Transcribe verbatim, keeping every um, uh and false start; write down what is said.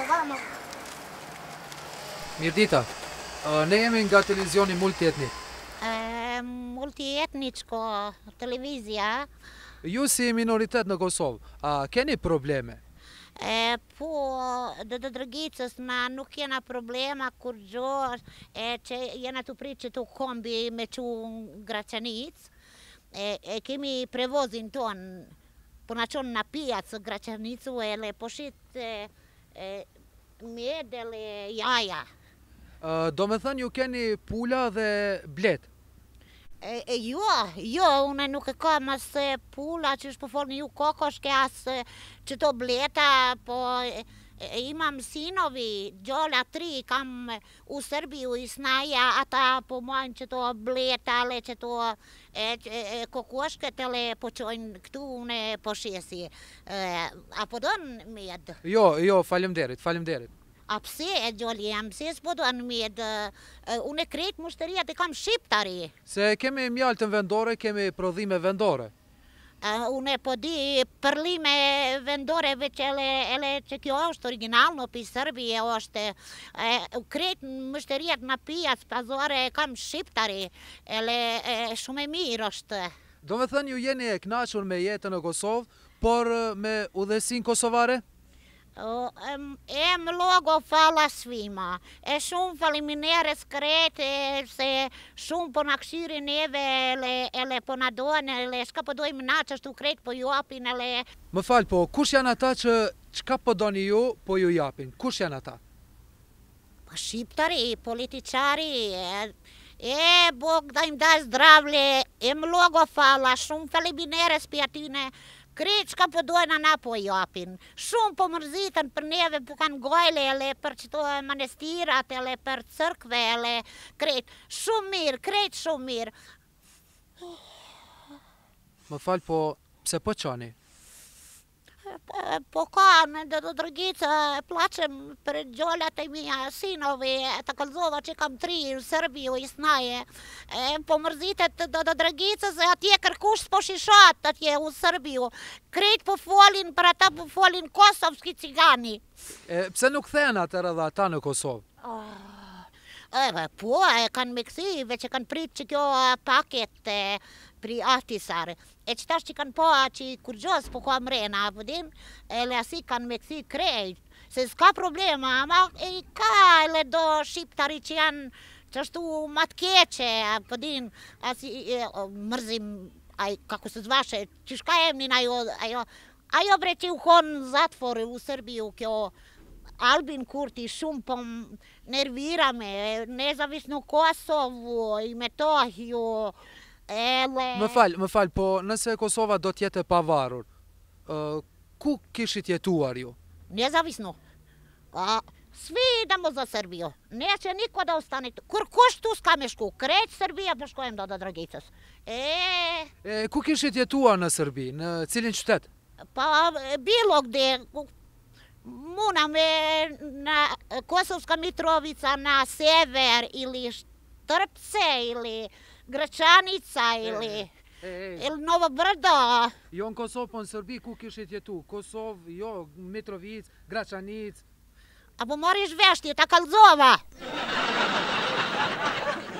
vamo. Mirdita, ne jemi nga televizioni multietnik. Multietničko televizija. Ju si minoritet në Kosovë, a keni probleme? E, po, do të drëgicës na nuk kena problema kur gjo, e që jena të pritë që të kombi me që Graçanic, e, e kemi prevozin ton, po na qonë na pijacë Graçanicu e le poshit e, e, mjed e le jaja. Uh, do me thënë ju keni pula dhe blet? E, e, jo, jo, une nuk e kam asë pula që është po folni ju kokoshke asë që to bleta, po e, e, imam sinovi, gjolla tri, kam u Serbiu i snaja, ata po mojnë që to bleta, le që to e, e, kokoshket, le po qojnë këtu une po shesi. E, a po donë mjed? Jo, jo, falemderit, falemderit. A pse e gjolli jam, pse s'po do në mjed, unë e krejt mushtëria të kam shqiptari. Se kemi mjaltën vendore, kemi prodhime vendore. Uh, unë e po di përlime vendore veç ele, ele që kjo është original në pi Serbije është uh, krejt mushtëriat në pijat pazore kam shqiptari, ele uh, shumë e mirë është. Do me thënë ju jeni e knaqur me jetën në Kosovë, por me udhësin kosovare? O, em, em logo fala svima, e shumë faliminere skrete, se shumë po në këshiri neve, ele, ele po në dojnë, ele shka po dojmë na që shtu krejt po ju apin, ele... Më falë po, kush janë ata që qka po doni ju, po ju japin? Kush janë ata? Po shqiptari, politiqari, e, e Bog da im da zdravlje, em logo fala, shumë faliminere spjatine, krejt që ka po dojnë ana po japin. Shumë po mërzitën për neve, po kanë gojle, ele për qëto manestirat, ele për cërkve, ele krejt. Shumë mirë, krejt shumë mirë. Më falë po, pse po qani? Po, po kanë, dhe do drëgjica, plaçem për gjollat e mija, sinovi, të kalzova që kam tri, Serbiu, i snaje. E, po mërzitet do do drëgjica, se atje kërkush po shishat, atje u Serbiu. Krejt po folin, për ata po folin kosovski cigani. E, pse nuk thena atër edhe ata në Kosovë? Oh, e, po, e kanë me këthi, veç e kanë prit që kjo paket e, pri Ahtisar. E që tash që kanë po që kur gjos po ka mrena, përdin, e le asi kanë me këthi krejt, se s'ka problema, ama e ka le do shqiptari që janë qështu mat keqe, përdin, asi e, mërzim, aj, kako se zvashe, që shka emnin ajo, ajo, ajo bre që u konë zatvor u Serbiu, kjo Albin Kurti, shumë po nervira me, nezavisno Kosovu, i Metohiju, ele... Më falë, më falë, po nëse Kosova do t'jetë e pavarur, uh, ku kishit jetuar ju? Nezavisno. A, svi idemo za Srbiju. Neće niko da ostane tu. Kur kush tu s'ka me shku, krejt Srbija po shkojmë do do dragicës. E... E, ku kishit jetuar në Serbi, në cilin qytet? Pa, bilo gde, muna me na Kosovska Mitrovica, na sever, ili Štrpce, ili Gračanica, ili... E, e, ili Novo Brdo. jo në Kosovë, po në Serbi, ku kishit jetu? Kosovë, jo, Mitrovic, Gračanic. Apo moriš vešti, ta kalzova.